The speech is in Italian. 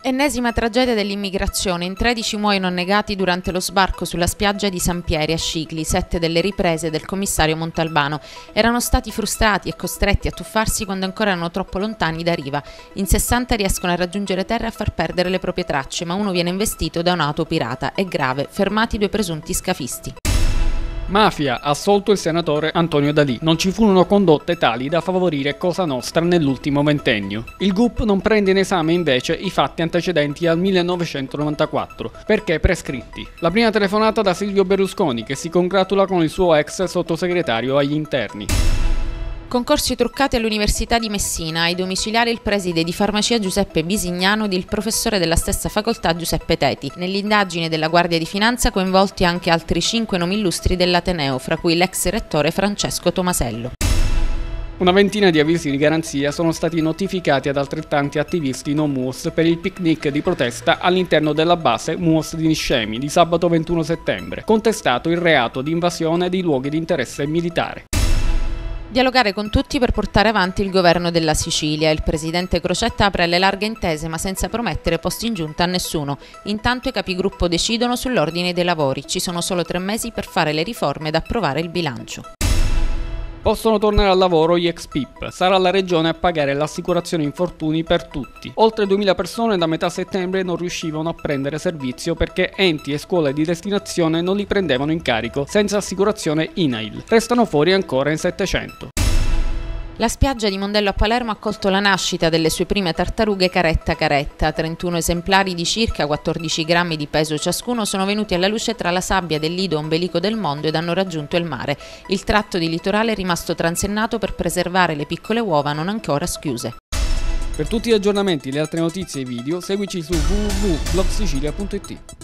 Ennesima tragedia dell'immigrazione. In 13 muoiono annegati durante lo sbarco sulla spiaggia di Sampieri a Scicli. 7 delle riprese del commissario Montalbano. Erano stati frustrati e costretti a tuffarsi quando ancora erano troppo lontani da riva. In 60 riescono a raggiungere terra e a far perdere le proprie tracce, ma uno viene investito da un'auto pirata. È grave. Fermati 2 presunti scafisti. Mafia, assolto il senatore Antonio D'Alì. Non ci furono condotte tali da favorire Cosa Nostra nell'ultimo ventennio. Il GUP non prende in esame invece i fatti antecedenti al 1994, perché prescritti. La prima telefonata da Silvio Berlusconi, che si congratula con il suo ex sottosegretario agli interni. Concorsi truccati all'Università di Messina. Ai domiciliari il preside di farmacia Giuseppe Bisignano ed il professore della stessa facoltà Giuseppe Teti. Nell'indagine della Guardia di Finanza coinvolti anche altri 5 nomi illustri dell'Ateneo, fra cui l'ex rettore Francesco Tomasello. Una ventina di avvisi di garanzia sono stati notificati ad altrettanti attivisti no MUOS per il picnic di protesta all'interno della base MUOS di Niscemi di sabato 21 settembre, contestato il reato di invasione di luoghi di interesse militare. Dialogare con tutti per portare avanti il governo della Sicilia. Il presidente Crocetta apre alle larghe intese ma senza promettere posti in giunta a nessuno. Intanto i capigruppo decidono sull'ordine dei lavori. Ci sono solo 3 mesi per fare le riforme ed approvare il bilancio. Possono tornare al lavoro gli ex PIP. Sarà la regione a pagare l'assicurazione infortuni per tutti. Oltre 2000 persone da metà settembre non riuscivano a prendere servizio perché enti e scuole di destinazione non li prendevano in carico senza assicurazione INAIL. Restano fuori ancora in 700. La spiaggia di Mondello a Palermo ha accolto la nascita delle sue prime tartarughe caretta caretta. 31 esemplari di circa 14 grammi di peso ciascuno sono venuti alla luce tra la sabbia del lido ombelico del mondo ed hanno raggiunto il mare. Il tratto di litorale è rimasto transennato per preservare le piccole uova non ancora schiuse. Per tutti gli aggiornamenti, le altre notizie e i video, seguici su www.blogsicilia.it.